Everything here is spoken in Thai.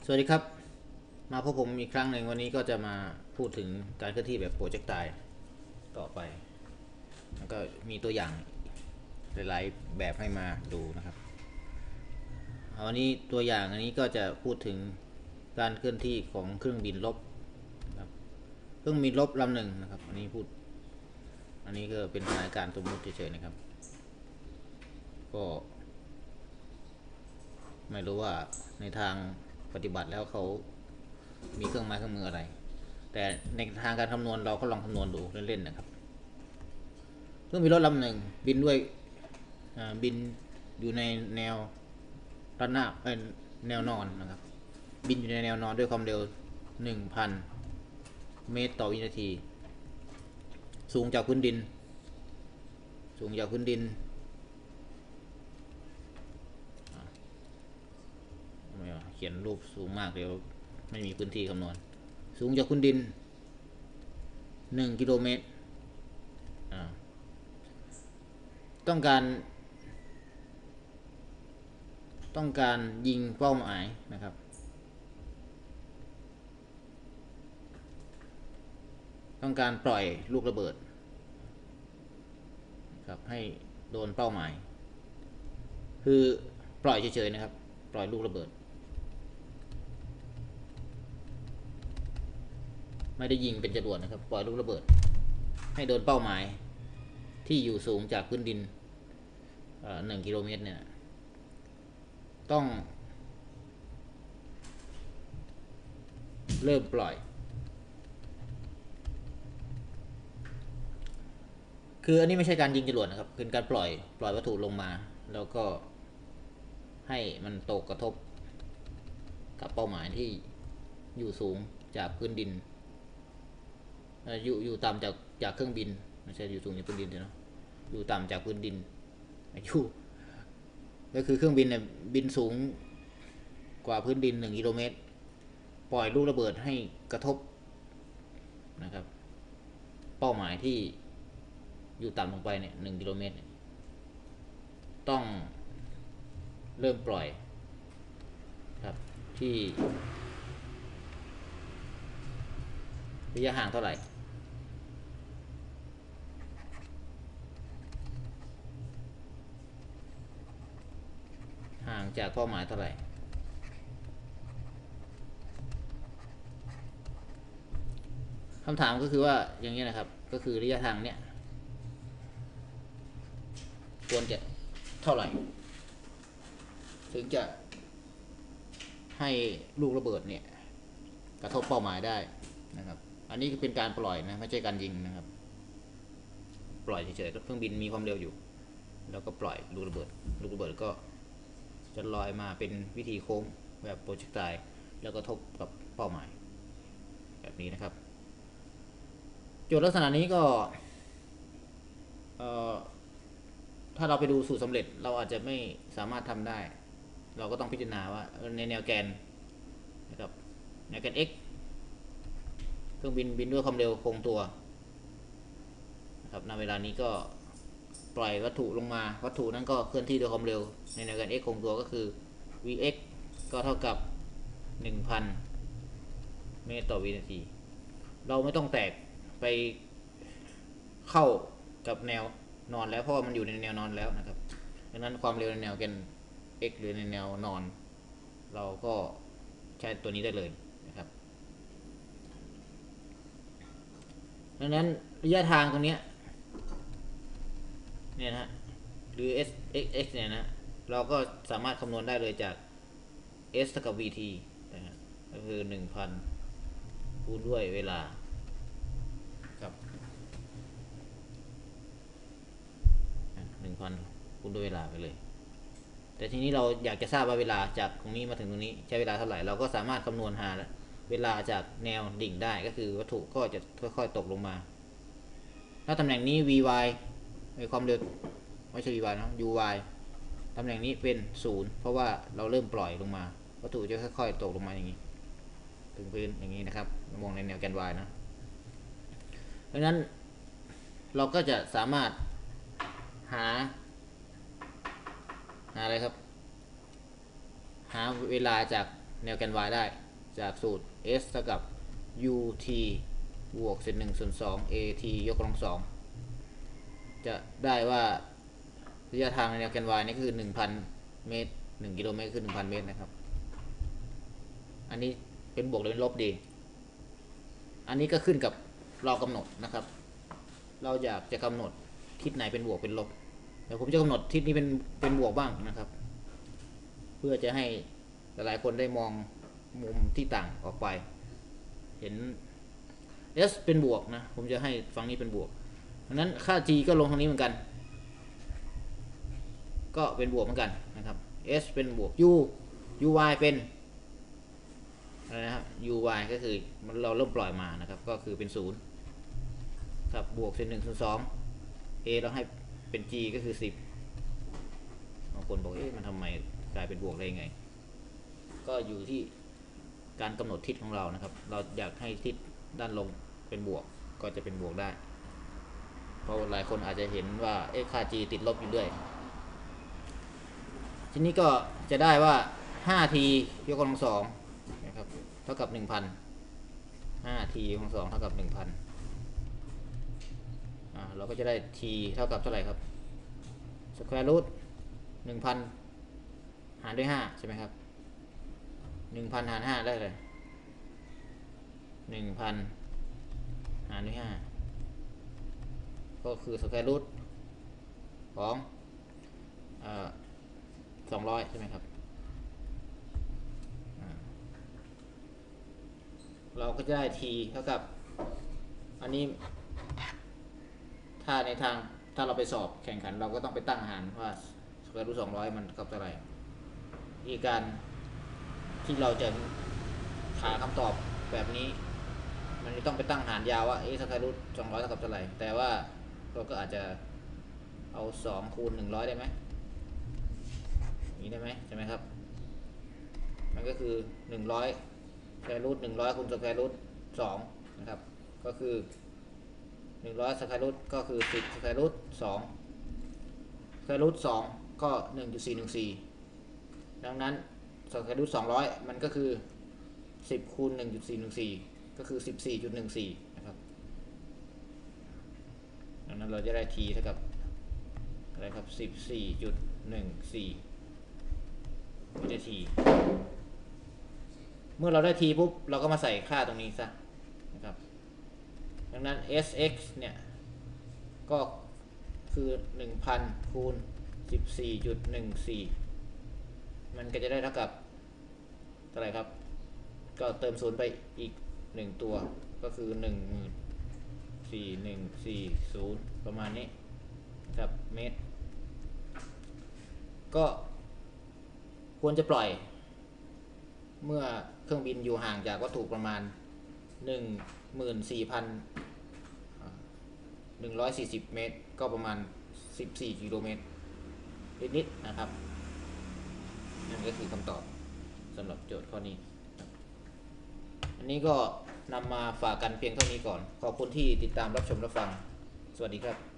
สวัสดีครับมาพบผมอีกครั้งหนึ่งวันนี้ก็จะมาพูดถึงการเคลื่อนที่แบบโปรเจกไตล์ต่อไปแล้วก็มีตัวอย่างหลายๆแบบให้มาดูนะครับวันนี้ตัวอย่างอันนี้ก็จะพูดถึงการเคลื่อนที่ของเครื่องบินรบครับเครื่องบินรบลำหนึ่งนะครับอันนี้ก็เป็นสถานการณ์สมมติเฉยๆนะครับก็ไม่รู้ว่าในทางปฏิบัติแล้วเขามีเครื่องไม้เครื่องมืออะไรแต่ในทางการคำนวณเราก็ลองคำนวณดูเล่นๆนะครับเครื่องบินรบลำหนึ่งบินด้วยบินอยู่ในแนวระนาบแนวนอนนะครับบินอยู่ในแนวนอนด้วยความเร็ว 1,000 เมตรต่อวินาทีสูงจากพื้นดินเขียนรูปสูงมากเดี๋ยวไม่มีพื้นที่คำนวณสูงจากพื้นดิน1 กิโลเมตรต้องการยิงเป้าหมายนะครับต้องการปล่อยลูกระเบิดครับให้โดนเป้าหมายคือปล่อยเฉยๆนะครับปล่อยลูกระเบิดไม่ได้ยิงเป็นจรวดนะครับปล่อยลูกระเบิดให้โดนเป้าหมายที่อยู่สูงจากพื้นดิน1 กิโลเมตรเนี่ยต้องเริ่มปล่อยคืออันนี้ไม่ใช่การยิงจรวดนะครับเป็นการปล่อยวัตถุลงมาแล้วก็ให้มันตกกระทบกับเป้าหมายที่อยู่สูงจากพื้นดินอยู่ต่ำจากเครื่องบินไม่ใช่อยู่สูงจากพื้นดินเนาะอยู่ต่ำจากพื้นดินอยู่ก็คือเครื่องบินเนี่ยบินสูงกว่าพื้นดิน1 กิโลเมตรปล่อยลูกระเบิดให้กระทบนะครับเป้าหมายที่อยู่ต่ำลงไปเนี่ย1 กิโลเมตรต้องเริ่มปล่อยครับที่ระยะห่างเท่าไหร่ห่างจากเป้าหมายเท่าไหร่คำถามก็คือว่าอย่างนี้นะครับก็คือระยะทางเนี้ยควรจะเท่าไหร่ถึงจะให้ลูกระเบิดเนี่ยกระทบเป้าหมายได้นะครับอันนี้เป็นการปล่อยนะไม่ใช่การยิงนะครับปล่อยเฉยๆเครื่องบินมีความเร็วอยู่แล้วก็ปล่อยลูกระเบิดก็จะลอยมาเป็นวิธีโค้งแบบโปรเจกไตล์แล้วก็ทบกับเป้าหมายแบบนี้นะครับโจทย์ลักษณะนี้ก็ถ้าเราไปดูสูตรสำเร็จเราอาจจะไม่สามารถทำได้เราก็ต้องพิจารณาว่าในแนวแกนนะครับแนวแกน x เครื่องบินด้วยความเร็วคงตัวนะครับณเวลานี้ก็ปล่อยวัตถุลงมาวัตถุนั้นก็เคลื่อนที่ด้วยความเร็วในแนวแกน x คงตัวก็คือ vx ก็เท่ากับ 1,000 เมตรต่อวินาทีเราไม่ต้องแตกไปเข้ากับแนวนอนแล้วเพราะว่ามันอยู่ในแนวนอนแล้วนะครับดังนั้นความเร็วในแนวแกน x หรือในแนวนอนเราก็ใช้ตัวนี้ได้เลยนะครับดังนั้นระยะทางตรงนี้เนี่ยนะหรือ s x x เนี่ยนะเราก็สามารถคำนวณได้เลยจาก s เท่ากับ vt นะก็คือ 1,000 คูณด้วยเวลาครับ 1,000 คูณด้วยเวลาไปเลยแต่ทีนี้เราอยากจะทราบว่าเวลาจากตรงนี้มาถึงตรงนี้ใช้เวลาเท่าไหร่เราก็สามารถคำนวณหาเวลาจากแนวดิ่งได้ก็คือวัตถุก็จะค่อยๆตกลงมาถ้าตำแหน่งนี้ vy ความเร็วไม่ใช่ vy นะ uy ตำแหน่งนี้เป็น0เพราะว่าเราเริ่มปล่อยลงมาวัตถุจะค่อยๆตกลงมาอย่างนี้ถึงพื้นอย่างนี้นะครับมองในแนวแกน y นะดังนั้นเราก็จะสามารถหาอะไรครับหาเวลาจากแนวแกน y ได้จากสูตร s เท่ากับ ut บวกเศษ1ส่วน2 at ยกกำลังสองจะได้ว่าระยะทางในแนวแกน y นี่คือ 1,000 เมตร 1 กิโลเมตรคือ 1,000 เมตรนะครับอันนี้เป็นบวกหรือเป็นลบดีอันนี้ก็ขึ้นกับเรากำหนดนะครับเราอยากจะกำหนดทิศไหนเป็นบวกเป็นลบเดี๋ยวผมจะกำหนดทิศนี้เป็นบวกบ้างนะครับเพื่อจะให้หลายๆคนได้มองมุมที่ต่างออกไปเห็น s เป็นบวกนะผมจะให้ฝั่งนี้เป็นบวกดังนั้นค่า g ก็ลงทางนี้เหมือนกันก็เป็นบวกเหมือนกันนะครับ s เป็นบวก uy เป็นอะไรนะครับ uy ก็คือเราเริ่มปล่อยมานะครับก็คือเป็น0ครับบวกเศษ1ส่วน2 a เราให้เป็น g ก็คือ10บางคนบอกมันทำไมกลายเป็นบวกได้ยังไงก็อยู่ที่การกำหนดทิศของเรานะครับเราอยากให้ทิศด้านลงเป็นบวกก็จะเป็นบวกได้เพราะหลายคนอาจจะเห็นว่าค่า g ติดลบอยู่เรื่อยทีนี้ก็จะได้ว่า 5t ยกกำลังสองนะครับเท่ากับ 1,000 5t ยกกำลังสองเท่ากับ 1,000เราก็จะได้ t เท่ากับเท่าไหร่ครับ square root 1,000 หารด้วย5ใช่ไหมครับ 1,000 หาร5ได้เลย 1,000 หารด้วย5ก็คือ square root ของ200ใช่ไหมครับเราก็จะได้ t เท่ากับอันนี้ถ้าในทางถ้าเราไปสอบแข่งขันเราก็ต้องไปตั้งหารว่าสแควร์รูท200มันเท่าไหร่อีกการที่เราจะหาคำตอบแบบนี้มันจะต้องไปตั้งหารยาวว่าสแควร์รูท200เท่ากับเท่าไหร่แต่ว่าเราก็อาจจะเอา2คูณ100ได้ไหมนี้ได้ไหมใช่ไหมครับมันก็คือ100สแควร์รูท100คูณสแควร์รูท2นะครับก็คือ100สแควร์รูทก็คือ10สแควร์รูท2สแควร์รูท2ก็ 1.414 ดังนั้นสแควร์รูท200มันก็คือ10คูณ 1.414 ก็คือ 14.14 นะครับดังนั้นเราจะได้ t เท่ากับอะไรครับ 14.14 ไม่ได้ t เมื่อเราได้ t ปุ๊บเราก็มาใส่ค่าตรงนี้ซะนะครับดังนั้น sx เนี่ยก็คือ 1,000 คูณ 14.14 มันก็จะได้เท่ากับเท่าไหร่ครับก็เติม0ไปอีก1ตัวก็คือ 14,140 ประมาณนี้ครับเมตรก็ควรจะปล่อยเมื่อเครื่องบินอยู่ห่างจากวัตถุประมาณ 14,140 เมตรก็ประมาณ14 กิโลเมตรนิดๆนะครับนั่นก็คือคำตอบสำหรับโจทย์ข้อนี้อันนี้ก็นำมาฝากกันเพียงเท่านี้ก่อนขอบคุณที่ติดตามรับชมรับฟังสวัสดีครับ